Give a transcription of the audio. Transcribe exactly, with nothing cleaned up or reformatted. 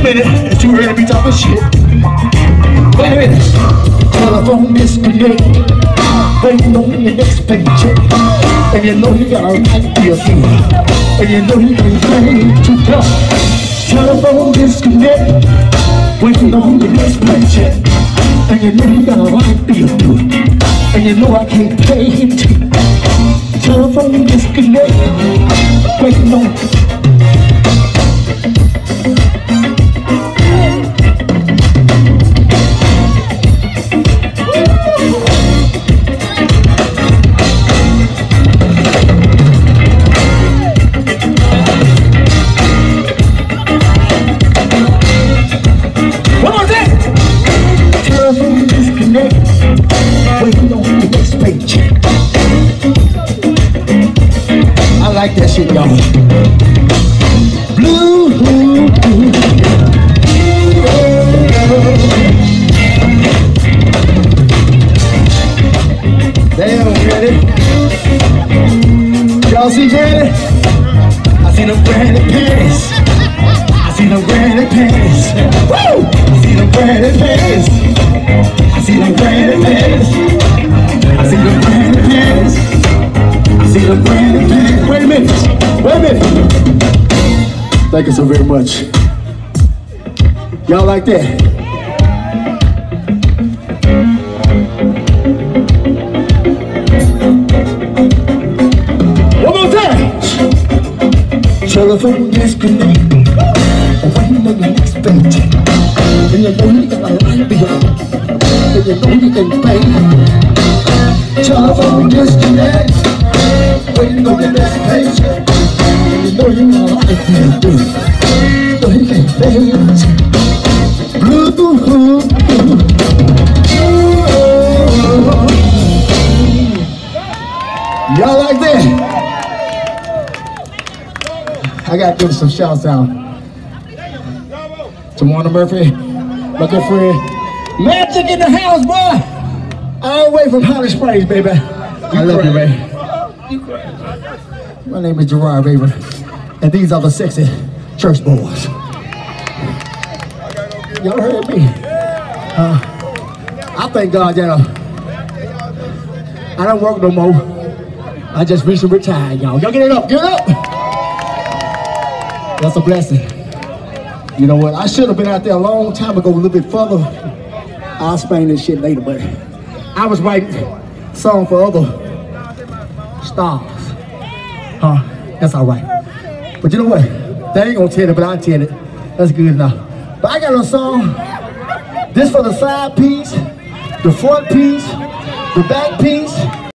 minute, it's too early to be talking shit. Wait a minute. Telephone disconnect, waiting on the next paycheck. And you know you got a right to your feet, and you know you ain't paying too tough. Telephone disconnect, waiting on the next paycheck. And you know you got a right to your feet, and you know I can't pay it. Telephone disconnect, waiting on. Waiting on the next paycheck. I like that shit, y'all. Blue, blue, blue. Damn, Granny. Y'all see Granny? I see them Granny panties. I see them Granny panties. Woo! I see them Granny panties. I see them Granny panties. I see them Granny panties. I see them Granny panties. Wait a minute. Wait a minute. Thank you so very much. Y'all like that? One more time. Telephone disconnect. Waiting on the next paycheck. And you know you got a light behind. And you know you can pay. Telephone disconnect, waiting on the next paycheck. And you know you got a light behind. You know you can pay. Blue, blue, blue. Y'all like that? I gotta give some shouts out to Warner Murphy, my good friend. Magic in the house, boy! All the way from Holly Springs, baby. I love you, man. My name is Gerard, baby. And these are the sexy church boys. Y'all heard me? Uh, I thank God that uh, I don't work no more. I just recently retired, y'all. Y'all get it up, get it up! That's a blessing. You know what? I should have been out there a long time ago, a little bit further. I'll explain this shit later, but I was writing songs for other stars. Huh? That's all right. But you know what? They ain't gonna tell it, but I'll tell it. That's good enough. But I got a song. This for the side piece, the front piece, the back piece.